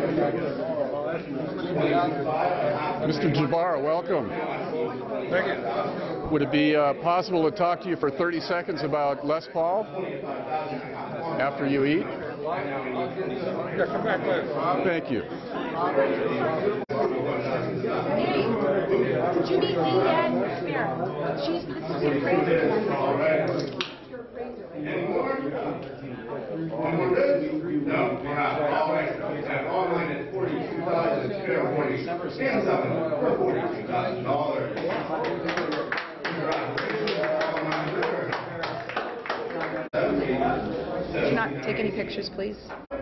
Mr. Jabbar, welcome. Thank you. Would it be possible to talk to you for 30 seconds about Les Paul after you eat? Yeah, come back later. Thank you. Did you meet Leanne? There. This is your Fraser. And we're good? No, we're not. All right. And online at $42,000. Fair 40. Stand up for $42,000. Can you not take any pictures, please?